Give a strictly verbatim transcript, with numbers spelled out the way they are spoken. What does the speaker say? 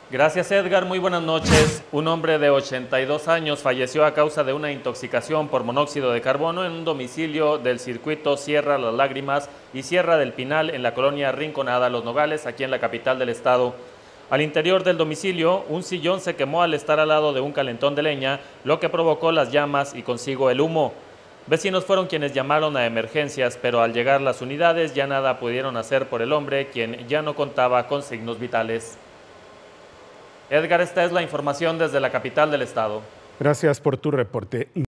Gracias, Edgar. Muy buenas noches. Un hombre de ochenta y dos años falleció a causa de una intoxicación por monóxido de carbono en un domicilio del circuito Sierra Las Lágrimas y Sierra del Pinal en la colonia Rinconada Los Nogales, aquí en la capital del estado. Al interior del domicilio, un sillón se quemó al estar al lado de un calentón de leña, lo que provocó las llamas y consigo el humo. Vecinos fueron quienes llamaron a emergencias, pero al llegar las unidades ya nada pudieron hacer por el hombre, quien ya no contaba con signos vitales. Edgar, esta es la información desde la capital del estado. Gracias por tu reporte.